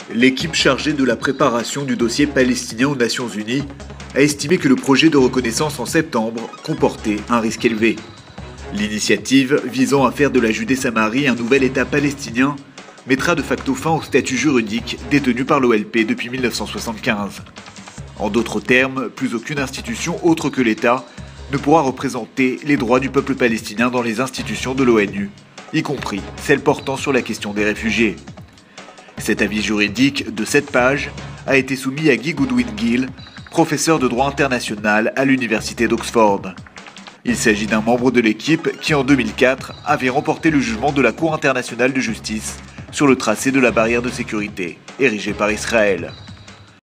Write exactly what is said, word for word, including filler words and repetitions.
L'équipe chargée de la préparation du dossier palestinien aux Nations Unies a estimé que le projet de reconnaissance en septembre comportait un risque élevé. L'initiative visant à faire de la Judée-Samarie un nouvel État palestinien mettra de facto fin au statut juridique détenu par l'O L P depuis mille neuf cent soixante-quinze. En d'autres termes, plus aucune institution autre que l'État ne pourra représenter les droits du peuple palestinien dans les institutions de l'ONU, y compris celles portant sur la question des réfugiés. Cet avis juridique de sept pages a été soumis à Guy Goodwin Gill, professeur de droit international à l'université d'Oxford. Il s'agit d'un membre de l'équipe qui, en deux mille quatre, avait remporté le jugement de la Cour internationale de justice sur le tracé de la barrière de sécurité érigée par Israël.